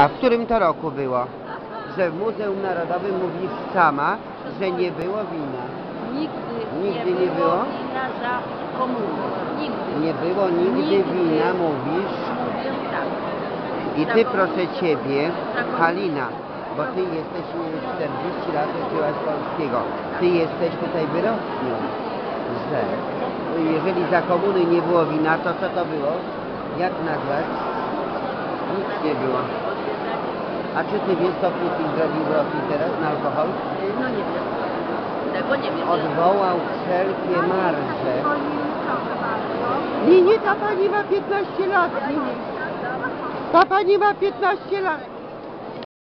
wina. W którym to roku było? Że w Muzeum Narodowym mówisz sama, że nie było wina. Nigdy nie było wina za komuny. Nigdy. Nie było nigdy wina, mówisz. Mówię tak. I Za ty, komuny- proszę ciebie, za komuny- Halina, bo ty jesteś 40 lat uczyłaś polskiego. Ty jesteś tutaj wyrocznią, że jeżeli za komuny nie było wina, to co to było? Jak nazwać? Nic nie było. A czy ty wiesz, co Putin zrobił w Rosji teraz na alkohol? No nie wiem. Tego nie wiem. Odwołał wszelkie marże. Nie, ta pani ma 15 lat. Ta pani ma 15 lat.